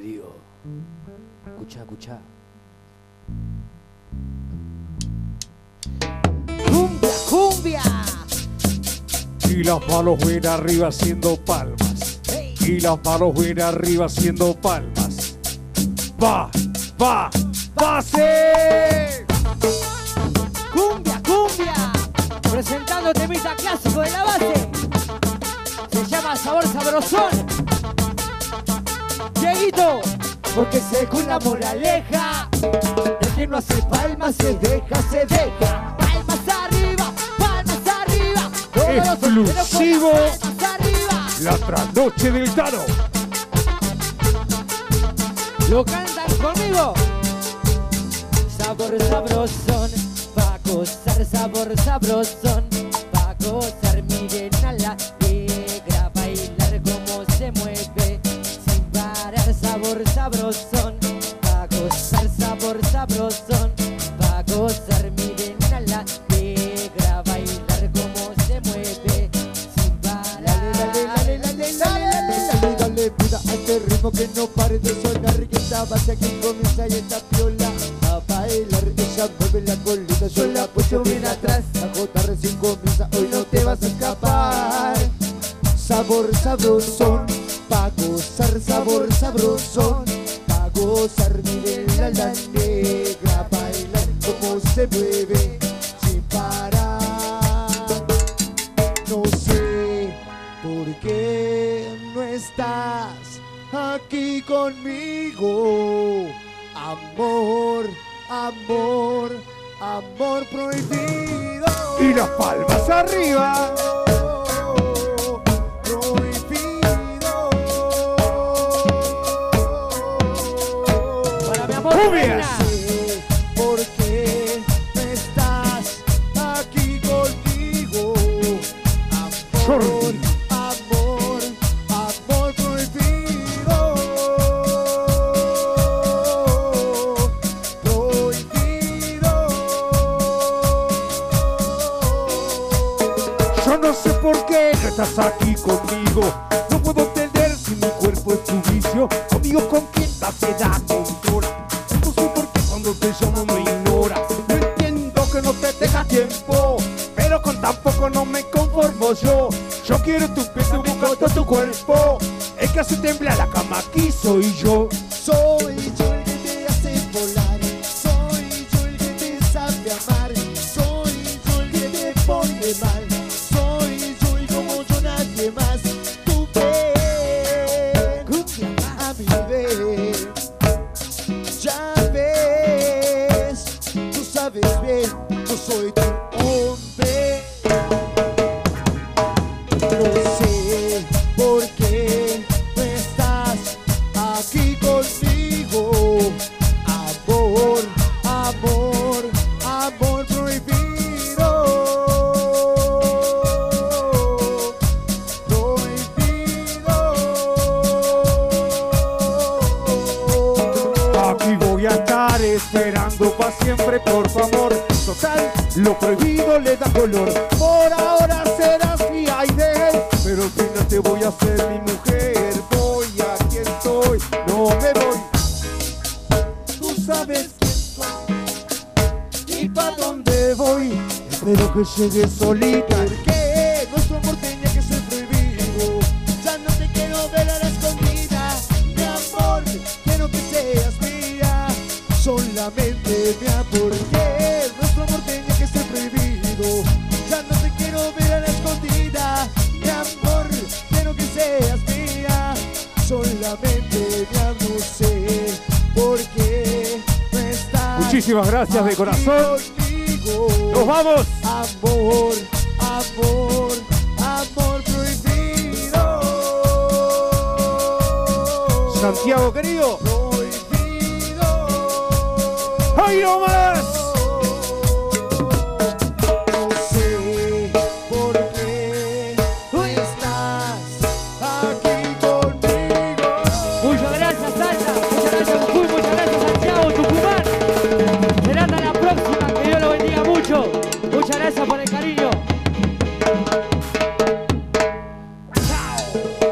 querido. Escuchá, escuchá. ¡Cumbia, cumbia! Y las manos ven arriba haciendo palmas. Y las manos ven arriba haciendo palmas. Va, va, pase. ¡Cumbia, cumbia! Presentando temita clásico de la base. Se llama Sabor Sabrosón. Dieguito, porque según la moraleja, el que no hace palmas se deja, se deja. Palmas arriba, palmas arriba. Todos los Exclusivo. palmas arriba. La trasnoche del Tano. Lo cantan conmigo. Sabor sabrosón, pa' gozar, sabor sabrosón, pa' gozar, miren a la negra bailar como se mueve, sin parar, sabor sabrosón, pa' gozar, sabor sabrosón, pa' gozar, miren a la negra bailar como se mueve, sin parar. Dale, vida a este ritmo que no pare de sonar, que esta base aquí comienza y esta piola a bailar, ella mueve la colita, yo la apoyo bien atrás, la jota recién comienza, hoy no te vas a escapar. Sabor sabrosón, pa' gozar, sabor sabrosón, pa' gozar, miren la negra bailar como se mueve sin parar. No sé por qué no estás aquí conmigo, amor, amor, amor prohibido. Y las palmas arriba. Prohibido. Para mi amor, Cumbia. reina. ¿Por qué no estás aquí conmigo? Amor, Jordi. amor, amor prohibido. Prohibido. Yo no sé por qué no estás aquí conmigo. No puedo entender si mi cuerpo es tu vicio. Conmigo con quien te da controla. No sé por qué cuando te llamo me ignoras. No entiendo que no te deja tiempo, pero con tan poco no me conformo yo. Yo quiero tu piel, tu boca, todo tu cuerpo. El que hace temblar la cama aquí soy yo. Soy yo el que te hace volar, soy yo el que te sabe amar, soy yo el que te pone mal, soy yo y como yo nadie más. Tú ven a mi ven, ya ves, tú sabes bien, yo soy tu hombre. No sé por qué no estás aquí conmigo. Amor, amor, amor prohibido. Prohibido. Aquí voy a estar esperando pa' siempre, por favor. Total, lo prohibido le da color. Por ahora serás mía y de él, pero al final te voy a hacer mi mujer. Voy a quien soy, no me voy. Tú sabes quién soy y pa' dónde voy. Espero que llegues solita. Porque nuestro amor tenía que ser prohibido. Ya no te quiero ver a la escondida. Mi amor, quiero que seas mía. Solamente mi amor. Porque nuestro amor tenía que ser prohibido. Ya no te quiero ver a la escondida. Mi amor, quiero que seas mía. Solamente mi amor, no sé por qué no estás. Muchísimas gracias de aquí corazón. conmigo. ¡Nos vamos! Amor, amor, amor prohibido. Santiago querido. Prohibido. ¡Ay, no más! No sé por qué no estás aquí conmigo. Muchas gracias, Salta. Muchas gracias, Jujuy. Muchas gracias, Santiago, Tucumán. Será hasta la próxima. Que Dios lo bendiga mucho. Muchas gracias por el cariño. Chao.